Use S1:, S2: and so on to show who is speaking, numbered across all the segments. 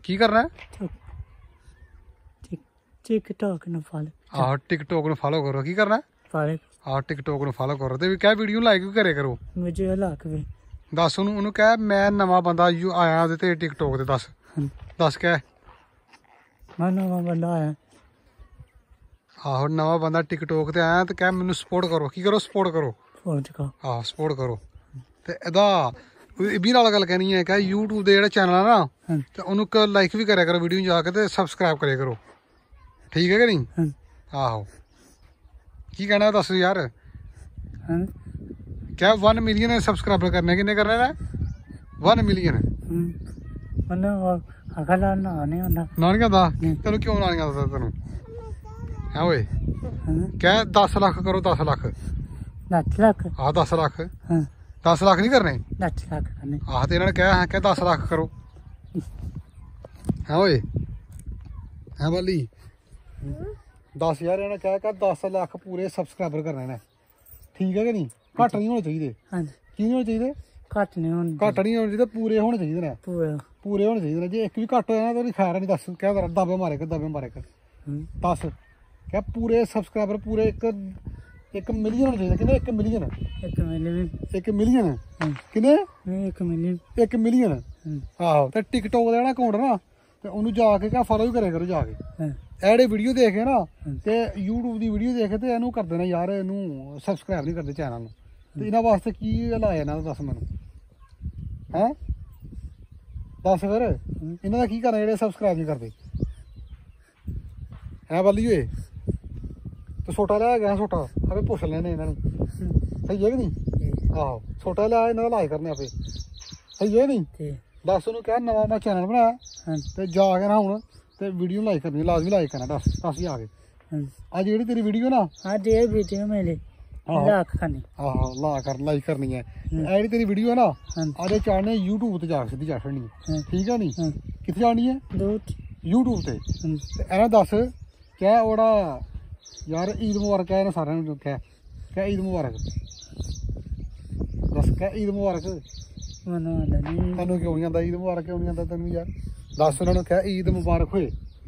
S1: की करना है
S2: टिकटॉक ਨੂੰ ਫਾਲੋ
S1: ਆਹ ਟਿਕਟੋਕ ਨੂੰ ਫਾਲੋ ਕਰੋ ਕੀ ਕਰਨਾ
S2: ਫਾਲੋ
S1: ਆਹ ਟਿਕਟੋਕ ਨੂੰ ਫਾਲੋ ਕਰੋ ਤੇ ਕਹਿ ਵੀਡੀਓ ਲਾਈਕ ਵੀ ਕਰਿਆ ਕਰੋ
S2: ਵੀਡੀਓ ਲਾਈਕ ਵੀ
S1: ਦੱਸ ਉਹਨੂੰ ਕਹਿ ਮੈਂ ਨਵਾਂ ਬੰਦਾ ਆਇਆ ਉਹਦੇ ਤੇ ਟਿਕਟੋਕ ਤੇ ਦੱਸ ਕਹਿ
S2: ਮੈਂ ਨਵਾਂ ਬੰਦਾ ਆਇਆ
S1: ਆਹੋ ਨਵਾਂ ਬੰਦਾ ਟਿਕਟੋਕ ਤੇ ਆਇਆ ਤੇ ਕਹਿ ਮੈਨੂੰ ਸਪੋਰਟ ਕਰੋ ਕੀ ਕਰੋ ਸਪੋਰਟ ਕਰੋ ਆਹ ਸਪੋਰਟ ਕਰੋ ਤੇ ਇਹਦਾ ਇਹ ਵੀ ਨਾਲ ਗੱਲ ਕਹਿਣੀ ਹੈ ਕਿ YouTube ਦੇ ਜਿਹੜਾ ਚੈਨਲ ਆ ਨਾ ਤੇ ਉਹਨੂੰ ਲਾਈਕ ਵੀ ਕਰਿਆ ਕਰੋ ਵੀਡੀਓ ਨੂੰ ਜਾ ਕੇ ਤੇ ਸਬਸਕ੍ਰਾਈਬ ਕਰਿਆ ਕਰੋ ਠੀਕ ਹੈ ਕਿ ਨਹੀਂ ਆਹੋ ਕੀ ਕਹਿਣਾ ਦੱਸ ਯਾਰ क्या 1 मिलियन सब्सक्राइबर करने किन्ने करने ने 1 मिलियन
S2: ना
S1: नहीं आता तेन क्यों ना नहीं आता तेन है ओए क्या 10 लाख करो 10 लाख
S2: 10 लाख
S1: हाँ 10 लाख 10 लाख नहीं करने
S2: 10 लाख करने
S1: आह तो इन्होंने क्या 10 लाख करो है ओए है बाली 10 यार इन्होंने क्या 10 लाख पूरे सब्सक्राइबर करने ने ठीक है कि नहीं घट नहीं होने चाहिए की नहीं होने चाहिए
S2: घट नहीं होने
S1: चाहिए पूरे होने चाहिए ने पूरे होने चाहिए जे एक भी घट होया तो खैर नहीं दस क्या कर दबे मारे कर दस क्या पूरे सब्सक्राइबर पूरे एक मिलियन होने चाहिए किन्ने 1 मिलियन 1 मिलियन किन्ने 1 मिलियन आहो तो टिकटॉक का अकाउंट ना तो उन्होंने जाके क्या फॉलो भी करे करो जाके एडे वीडियो देख के ना तो यूट्यूब की वीडियो देख के इनू कर देना यार इनू सबसक्राइब नहीं करते चैनल तो इन्होंने वास्ते की लाया इन्होंने दस मैनू है दस फिर इन्हों का की करना जो सबसक्राइब नहीं करते है बल्ली होए तो छोटा लिया गया छोटा अबे पुछ लेने इन्होंने सही है कि नहीं आहो छोटा लिया इन्होंने लाए करने आपे सही है नहीं दस उन्होंने क्या नवा मैं चैनल बनाया तो जाके ना हूँ तो वीडियो लाइक करनी लाजमी लाइक करना दस ही आ गए अज जी तेरी वीडियो ना
S2: अज ये वीडियो मेरे लाइक करनी
S1: आहो लाइक करनी है जी तेरी वीडियो है ना अज चाहने यूट्यूब ते जाके सीधी चढ़ छड़नी है ठीक है नहीं कित्थे जानी है यूट्यूब ते इन्हें दस क्या ओड़ा यार ईद मुबारक है इन्हें सारे क्या ईद मुबारक दस क्या ईद मुबारक तेन क्यों नहीं आता ईद मुबारक क्यों नहीं आता तेन यार दस उन्होंने क्या ईद मुबारक होए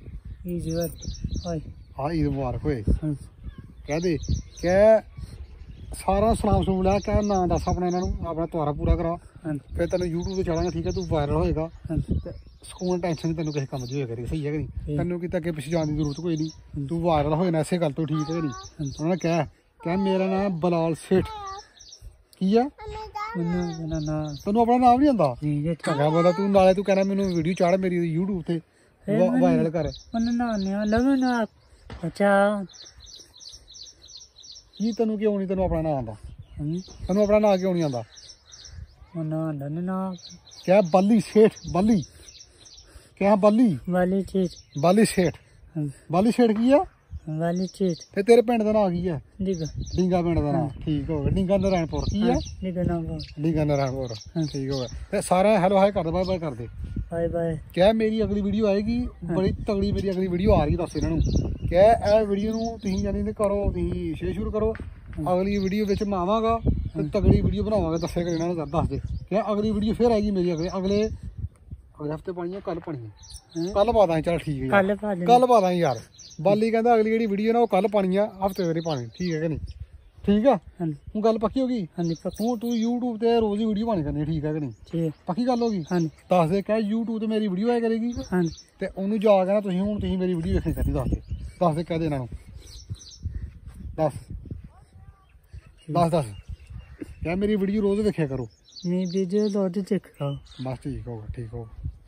S1: हाँ ईद मुबारक होए कह दे क्या सारा सलाम सुन लिया क्या ना दस अपना इन्होंने अपना त्योहार पूरा करा फिर तेन यूट्यूब से चढ़ांगा ठीक है तू वायरल होएगा सुकून टेंशन तेन किसी काम होया करेगी सही है कि नहीं तेन कि अगे पिछे जाने की जरूरत कोई नहीं तू वायरल हो जाना इसे गल तो ठीक है कि नहीं उन्होंने क्या मेरा नाम बलाल सेठ की है तेन अपना नाम नहीं आता चंगा पता तू नाले तू कहना मैनू वीडियो चाड़ मेरी यूट्यूब से वायरल कर की तेन क्यों नहीं तेन अपना नाम आता तेन अपना नाम क्यों नहीं आता क्या बल्ली सेठ बल्ली क्या बल्ली बाली सेठ की है ते तेरे पिंड दा नाम की है डींगा पिंड दा नाम ठीक हो गया डींगा नारायणपुर की है डींगा नारायणपुर ठीक हो गया ते सारे हेलो हाय कर दे बाय बाय कर दे
S2: बाय बाय क्या
S1: मेरी अगली वीडियो आएगी बड़ी तगड़ी मेरी अगली वीडियो आ रही दस इन्होंने क्या ए वीडियो नू तुसीं यानी ते करो तुसीं शेयर शुरू करो अगली वीडियो विच मैं आवांगा ते तगड़ी वीडियो बनावांगा दस्से कर इन्होंने दस दे क्या अगली वीडियो फिर आएगी मेरी अगले हफ्ते पानी है कल पानी है कल पा दा चल ठीक है कल पा दा यार बाली कहता अगली जी वीडियो ना वो कल पानी है हफ्ते तेरी पानी ठीक है कि नहीं ठीक है हूँ गल पक्की होगी हूँ तू यूट्यूब ते रोज ही वीडियो पानी करनी ठीक है कि नहीं पक्की गल होगी दस दे क्या यूट्यूब ते मेरी वीडियो आया करेगी ते उन्होंने जाके ना तुसीं मेरी वीडियो देखनी करनी दस दे कह देना दस क्या मेरी वीडियो रोज देखा करो
S2: मेरी वीडियो रोज देखा
S1: बस ठीक होगा